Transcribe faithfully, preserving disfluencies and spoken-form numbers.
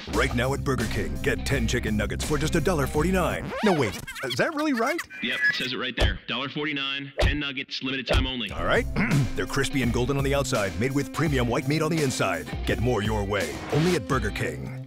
Right now at Burger King, get ten chicken nuggets for just one forty-nine. No, wait, is that really right? Yep, it says it right there. one forty-nine, ten nuggets, limited time only. All right. They're crispy and golden on the outside, made with premium white meat on the inside. Get more your way, only at Burger King.